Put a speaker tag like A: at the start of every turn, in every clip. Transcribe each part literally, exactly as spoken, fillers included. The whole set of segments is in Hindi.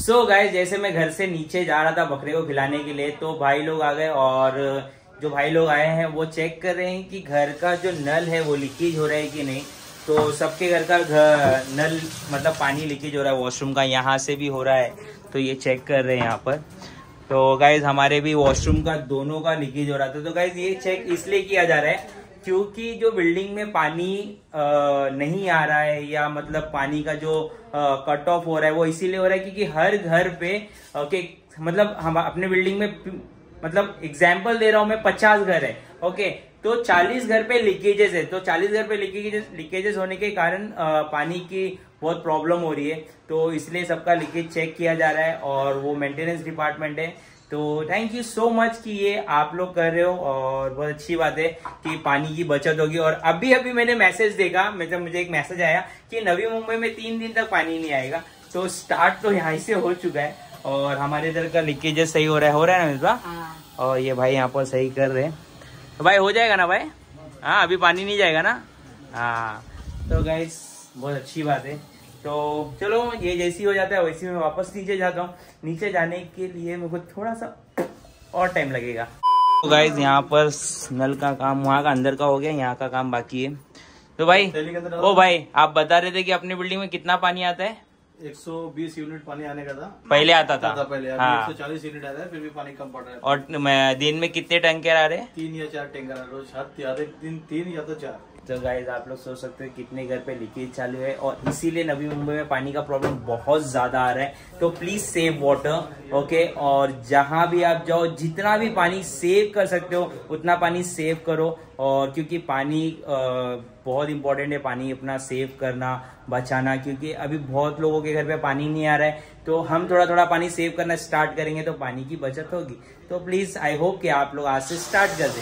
A: सो so गाइस, जैसे मैं घर से नीचे जा रहा था बकरे को खिलाने के लिए, तो भाई लोग आ गए और जो भाई लोग आए हैं वो चेक कर रहे हैं कि घर का जो नल है वो लीकेज हो रहा है कि नहीं। तो सबके घर का घर नल मतलब पानी लीकेज हो रहा है, वॉशरूम का यहाँ से भी हो रहा है, तो ये चेक कर रहे हैं यहाँ पर। तो गाइज हमारे भी वॉशरूम का दोनों का लीकेज हो रहा था। तो गाइज ये चेक इसलिए किया जा रहा है क्योंकि जो बिल्डिंग में पानी आ, नहीं आ रहा है या मतलब पानी का जो कट ऑफ हो रहा है वो इसीलिए हो रहा है क्योंकि हर घर पे ओके मतलब हम अपने बिल्डिंग में मतलब एग्जाम्पल दे रहा हूं मैं, पचास घर है ओके, तो चालीस घर पे लीकेजेस है। तो चालीस घर पे लीकेजेस लीकेजेस होने के कारण पानी की बहुत प्रॉब्लम हो रही है, तो इसलिए सबका लीकेज चेक किया जा रहा है और वो मेंटेनेंस डिपार्टमेंट है। तो थैंक यू सो मच कि ये आप लोग कर रहे हो और बहुत अच्छी बात है कि पानी की बचत होगी। और अभी अभी मैंने मैसेज देखा, मतलब मुझे एक मैसेज आया कि नवी मुंबई में तीन दिन तक पानी नहीं आएगा। तो स्टार्ट तो यहाँ से हो चुका है और हमारे इधर का लीकेजेस सही हो रहा है हो रहा है ना मिसबा? और ये भाई यहाँ पर सही कर रहे हैं, तो भाई हो जाएगा ना भाई? हाँ अभी पानी नहीं जाएगा ना? हाँ तो गाइस बहुत अच्छी बात है। तो चलो ये जैसी हो जाता है वैसी मैं वापस नीचे जाता हूँ। नीचे जाने के लिए मेरे को थोड़ा सा और टाइम लगेगा। तो गाइस यहाँ पर नल का काम वहाँ का अंदर का हो गया, यहाँ का काम बाकी है। तो भाई ओ भाई आप बता रहे थे कि अपनी बिल्डिंग में कितना पानी आता है?
B: एक सौ बीस यूनिट पानी आने का था,
A: पहले आता था,
B: था पहले
A: हाँ।
B: एक सौ चालीस यूनिट आता है, फिर भी पानी कम पड़ रहा है।
A: और दिन में कितने टैंकर आ रहे हैं?
B: तीन या चार टैंकर रोज, हर दिन तीन या तो चार।
A: तो गाइस आप लोग सोच सकते हो कितने घर पे लीकेज चालू है और इसीलिए नवी मुंबई में पानी का प्रॉब्लम बहुत ज्यादा आ रहा है। तो प्लीज सेव वाटर ओके, और जहां भी आप जाओ जितना भी पानी सेव कर सकते हो उतना पानी सेव करो। और क्योंकि पानी आ, बहुत इंपॉर्टेंट है, पानी अपना सेव करना बचाना, क्योंकि अभी बहुत लोगों के घर पे पानी नहीं आ रहा है। तो हम थोड़ा थोड़ा पानी सेव करना स्टार्ट करेंगे तो पानी की बचत होगी। तो प्लीज आई होप कि आप लोग आज से स्टार्ट कर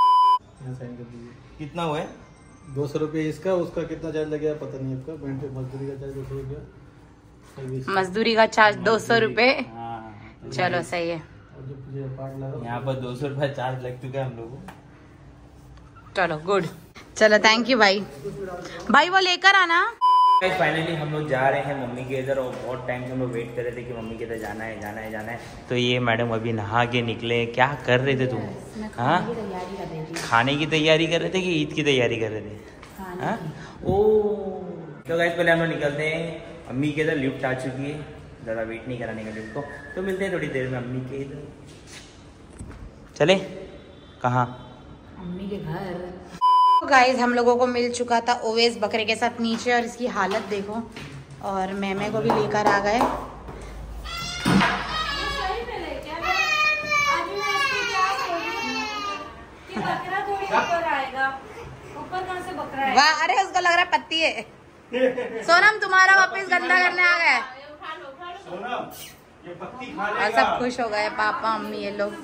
A: देंगे। कितना हुआ है?
B: दो सौ रुपये इसका, उसका कितना चार्ज लगेगा पता नहीं आपका। मजदूरी का चार्ज दो सौ रुपया,
C: मजदूरी का चार्ज दो सौ रुपये। चलो सही है,
A: यहाँ पर दो सौ रुपया चार्ज लग चुका है हम लोगों को।
C: चलो गुड, चलो थैंक यू भाई। भाई वो लेकर आना।
A: फाइनली हम लोग जा रहे हैं मम्मी के इधर और बहुत टाइम से हम लोग वेट कर रहे थे कि मम्मी के इधर जाना है जाना है जाना है। तो ये मैडम अभी नहा के निकले। क्या कर रहे थे तुम? हाँ खाने की तैयारी कर रहे थे कि ईद की तैयारी कर रहे थे? हाँ ओ तो गाइस पहले हम लोग निकलते हैं। अम्मी के इधर लिफ्ट आ चुकी है, ज़्यादा वेट नहीं कराने का लिफ्ट को। तो मिलते हैं थोड़ी देर में अम्मी के इधर। चले कहाँ?
C: अम्मी के घर। गाइस हम लोगों को मिल चुका था ओवेस बकरे के साथ नीचे और इसकी हालत देखो, और मैमे को भी लेकर आ गए। वाह अरे उसको लग रहा है पत्ती है। सोनम तुम्हारा वापस गंदा करने आ गए और सब खुश हो गए, पापा मम्मी ये लोग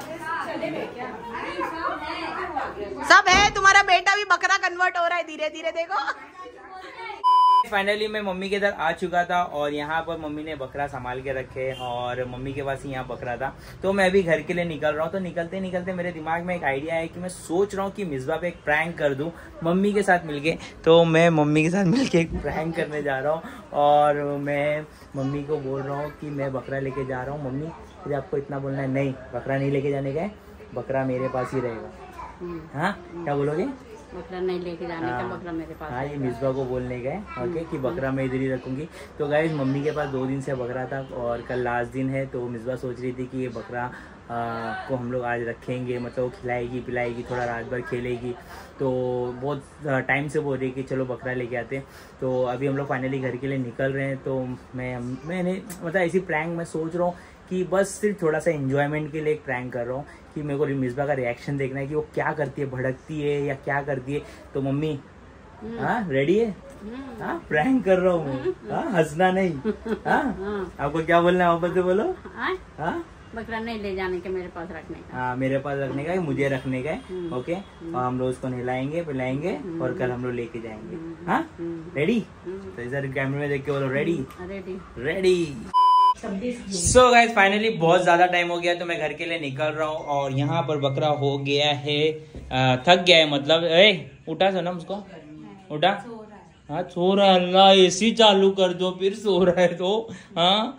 C: सब है। तुम्हारा बेटा भी बकरा कन्वर्ट हो रहा है धीरे धीरे, देखो।
A: फाइनली मैं मम्मी के इधर आ चुका था और यहाँ पर मम्मी ने बकरा संभाल के रखे और मम्मी के पास ही यहाँ बकरा था। तो मैं अभी घर के लिए निकल रहा हूँ। तो निकलते निकलते मेरे दिमाग में एक आइडिया है कि मैं सोच रहा हूँ कि मिसबा पे एक प्रैंक कर दूँ मम्मी के साथ मिलके। तो मैं मम्मी के साथ मिलके एक प्रैंक करने जा रहा हूँ और मैं मम्मी को बोल रहा हूँ कि मैं बकरा लेके जा रहा हूँ। मम्मी फिर आपको इतना बोलना है, नहीं बकरा नहीं लेके जाने का है, बकरा मेरे पास ही रहेगा। हाँ क्या बोलोगे?
C: बकरा नहीं लेके जाने का, बकरा मेरे पास।
A: हाँ ये मिसबा को बोलने गए ओके कि बकरा मैं इधर ही रखूंगी। तो गाइस मम्मी के पास दो दिन से बकरा था और कल लास्ट दिन है। तो मिसबा सोच रही थी कि ये बकरा आ, को हम लोग आज रखेंगे, मतलब वो खिलाएगी पिलाएगी, थोड़ा रात भर खेलेगी। तो बहुत टाइम से बोल रही कि चलो बकरा लेके आते। तो अभी हम लोग फाइनली घर के लिए निकल रहे हैं। तो मैं मैंने मतलब ऐसी प्रैंक मैं सोच रहा हूँ कि बस सिर्फ थोड़ा सा एंजॉयमेंट के लिए एक प्रैंक कर रहा हूँ कि मेरे को मिसबा का रिएक्शन देखना है कि वो क्या करती है, भड़कती है या क्या करती है। तो मम्मी हाँ रेडी है? हाँ प्रैंक कर रहा हूँ मैं, हाँ हंसना नहीं। हाँ आपको क्या बोलना है वापस से बोलो। हाँ
C: बकरा नहीं ले जाने के, मेरे पास रखने का।
A: हाँ मेरे पास रखने का है, मुझे रखने का है ओके। और हम लोग उसको नहलाएंगे पिलाएंगे और कल हम लोग लेके जाएंगे। हाँ रेडी? तो इधर कैमरे में देख के बोलो ready
C: ready
A: ready. So guys finally बहुत ज्यादा टाइम हो गया तो मैं घर के लिए निकल रहा हूँ और यहाँ पर बकरा हो गया है आ, थक गया है मतलब। ए उठा सोनम उसको, उठा। हाँ सो रहा है, अल्लाह एसी चालू कर दो फिर सो रहा है तो। हाँ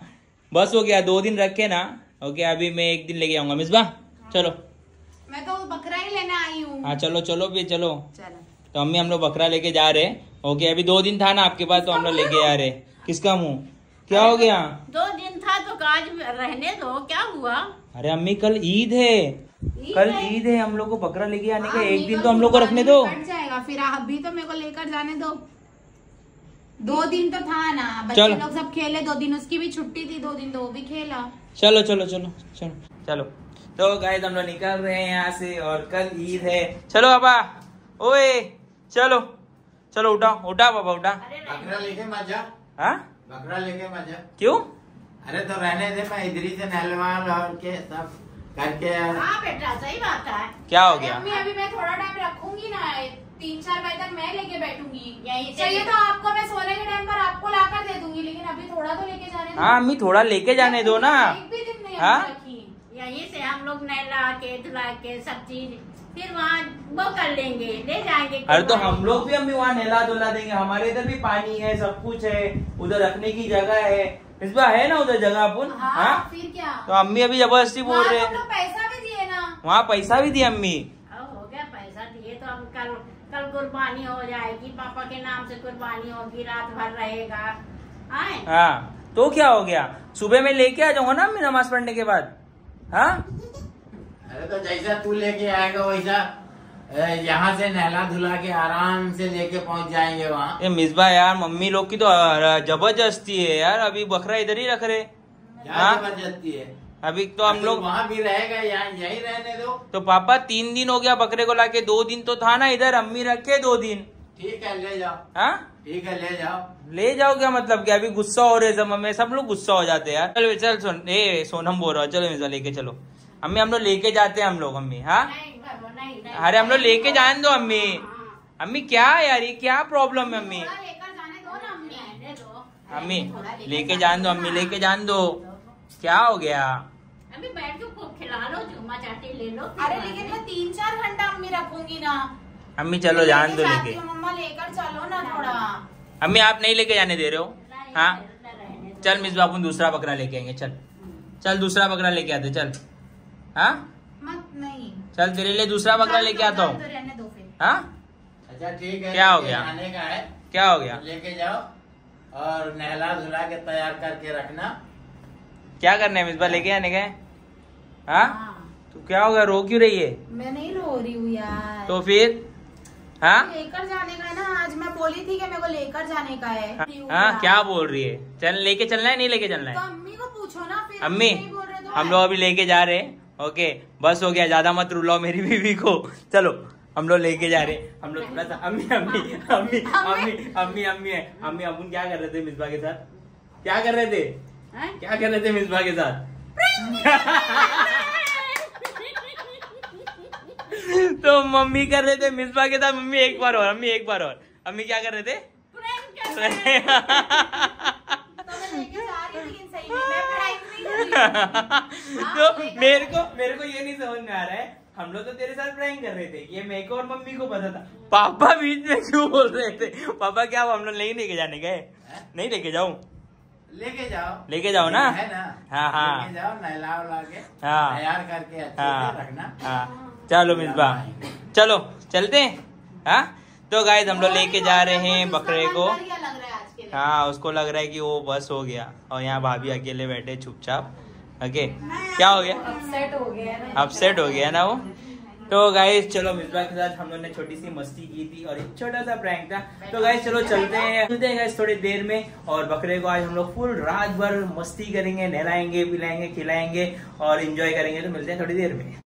A: बस हो गया, दो दिन रखे ना। ओके अभी मैं एक दिन लेके आऊंगा मिसबा, चलो।
C: मैं तो बकरा ही लेने आई हूँ।
A: हाँ चलो चलो भी चलो।
C: चलो
A: तो अम्मी हम लोग बकरा लेके जा रहे हैं। ओके अभी दो दिन था ना आपके पास, तो हम लोग लेके जा रहे। किसका मुंह, क्या हो गया?
D: दो दिन था तो आज रहने दो, क्या हुआ?
A: अरे अम्मी कल ईद है, कल ईद है, हम लोग को बकरा लेके आने का। एक दिन तो हम लोग को रखने दो।
C: कट जाएगा फिर, अभी तो मेरे को लेकर जाने दो। दो दिन तो था ना, बच्चे लोग सब खेले दो दिन, उसकी भी छुट्टी थी दो दिन, तो वो भी खेला।
A: चलो चलो चलो चलो चलो। तो गाइस हम लोग निकल रहे हैं यहाँ से, और कल ईद है। चलो पापा, ओए चलो चलो, उठा उठा पापा उठा।
B: बकरा लेके मत जा।
A: हाँ
B: बकरा लेके मत जा।
A: क्यों?
B: अरे तो रहने दे, मैं इधर ही से नहलवाल और के सब करके।
D: हाँ बेटा सही बात है।
A: क्या हो गया?
C: अम्मी अभी मैं थोड़ा टाइम रखूंगी ना, तीन चार बजे तक मैं लेके बैठूंगी।
D: यहीं से
C: चाहिए तो आपको मैं सोने के टाइम पर आपको लाकर दे दूंगी, लेकिन अभी थोड़ा तो लेके जाने दो।
A: हाँ अम्मी थोड़ा लेके जाने दो ना।
C: एक भी दिन नहीं
A: हाँ?
C: रखी।
D: यहीं से हम लोग नहला के धुला के सब चीज फिर वहाँ वो कर लेंगे, ले जाएंगे।
A: अरे तो हम लोग भी अम्मी वहाँ नहला धुला देंगे, हमारे इधर भी पानी है, सब कुछ है, उधर रखने की जगह है। इस बार है ना उधर जगह अपन।
C: हाँ,
A: हाँ?
C: फिर क्या?
A: तो अम्मी अभी जबरदस्ती बोल रहे
C: वहाँ तो हम
A: हैं।
C: लोग पैसा भी दिए ना।
A: वहाँ पैसा भी दिया अम्मी।
D: अब हो गया, पैसा दिए तो हम कल कल कुर्बानी हो जाएगी, पापा के नाम से कुर्बानी होगी, रात भर रहेगा। आए?
A: हाँ तो क्या हो गया, सुबह में लेके आ जाऊंगा ना अम्मी नमाज पढ़ने के बाद। हाँ
B: अरे तो जैसा तू लेके आएगा वैसा यहाँ से नहला धुला के आराम से लेके पहुँच जाएंगे वहाँ।
A: ये मिसबा यार, मम्मी लोग की तो जबरदस्ती है यार, अभी बकरा इधर ही रख रहे।
B: क्या जबरदस्ती है?
A: अभी तो हम लोग
B: वहाँ भी रहेगा, यहाँ यही रहने दो।
A: तो पापा तीन दिन हो गया बकरे को लाके, दो दिन तो था ना इधर, अम्मी रखे दो दिन।
B: ठीक है ले जाओ।
A: हाँ
B: ठीक है ले जाओ।
A: ले जाओ क्या मतलब क्या? अभी गुस्सा हो रहे सब, हमें सब लोग गुस्सा हो जाते हैं यार। चल चल सुन, ए सोनम बोल रहा हूँ, चलो मिसबा लेके चलो। अम्मी हम लोग लेके जाते हैं हम लोग, अम्मी। हाँ
D: नहीं बाबा, नहीं, नहीं,
A: अरे हम लोग लेके जाने दो अम्मी। अम्मी क्या यार, ये क्या प्रॉब्लम है अम्मी?
C: थोड़ा लेकर जाने दो ना अम्मी।
D: रहने दो।
A: अम्मी लेके जान दो, अम्मी लेके जान दो। क्या हो गया?
D: अभी बैठ के खूब खिला लो, चुम्मा चाटी ले लो।
C: अरे लेकिन मैं तीन चार घंटा अम्मी रखूंगी ना।
A: अम्मी चलो जान दो
C: लेके
A: लेके।
C: जाती हूँ, मम्मा लेकर चलो ना थोड़ा।
A: अम्मी आप नहीं लेके जाने दे रहे हो?
D: नहीं,
A: हाँ
D: रहने दो।
A: चल मिसबा अपन दूसरा बकरा लेके आएंगे। चल चल दूसरा बकरा लेके आते, चल। हाँ
C: मत नहीं,
A: चल तेरे लिए दूसरा बकरा लेके आता हूँ।
C: तो रहने दो फिर।
A: हाँ
B: अच्छा ठीक है।
A: क्या हो
B: लेके
A: गया?
B: जाने का है,
A: क्या हो गया?
B: लेके जाओ और नहला धुला के तैयार करके रखना।
A: क्या करना है मिसबा, लेके आने गए? हाँ
C: हाँ।
A: तो क्या हो गया, रो क्यों रही है?
C: मैं नहीं रो रही हूँ यार।
A: तो फिर हाँ
C: लेकर जाने का है ना, आज मैं बोली थी कि मेरे को लेकर जाने का है।
A: हाँ क्या बोल रही है? चल लेके चलना है नहीं लेके चलना
C: तो
A: है?
C: अम्मी को पूछो ना फिर।
A: अम्मी
C: नहीं बोल रहे तो
A: हम
C: है।
A: लोग अभी लेके जा रहे हैं। ओके बस हो गया, ज्यादा मत रुलाओ मेरी बीवी को। चलो हम लोग लेके जा रहे हैं। हम लोग थोड़ा सा अम्मी अम्मी अम्मी अम्मी अम्मी अम्मी है अम्मी। अपन क्या कर रहे थे मिसबा के साथ? क्या कर रहे थे?
D: हैं?
A: क्या कर रहे थे मिसबा के साथ? तो मम्मी कर रहे थे मिसबा के साथ। मम्मी एक बार और, अम्मी एक बार और। अम्मी क्या कर रहे थे?
D: प्रैंक कर रहे हैं।
C: तो मैं लेके जा रही थी, लेकिन सही में मैं prank नहीं कर रही हूँ।
A: तो मेरे को मेरे को ये नहीं समझ में आ रहा है, हम लोग तो तेरे साथ प्रैंक कर रहे थे, ये मेरे को और मम्मी को पता था, पापा बीच में क्यों बोल रहे थे? पापा क्या हम लोग नहीं लेके जाने गए? नहीं लेके जाऊं?
B: लेके जाओ।
A: लेके जाओ ना?
B: है ना?
A: हाँ हाँ
B: लेके जाओ, नहला उला के
A: हाँ।
B: तैयार करके अच्छे से
A: हाँ
B: रखना।
A: हाँ चलो मिसबा, चलो चलते हैं। हाँ तो गाइस हम लोग लेके जा रहे हैं बकरे को।
C: बढ़िया लग रहा है आज के लिए।
A: हाँ उसको लग रहा है कि वो बस हो गया, और यहाँ भाभी अकेले बैठे चुपचाप। ओके क्या हो गया?
C: अपसेट हो गया है ना।
A: अपसेट हो गया ना वो। तो गाइस चलो मिसबा के साथ हम लोग ने छोटी सी मस्ती की थी, और एक छोटा सा प्रैंक था। तो गाइस चलो चलते हैं, चलते हैं गाइस थोड़ी देर में। और बकरे को आज हम लोग फुल रात भर मस्ती करेंगे, नहलाएंगे, पिलाएंगे, खिलाएंगे और एंजॉय करेंगे। तो मिलते हैं थोड़ी देर में।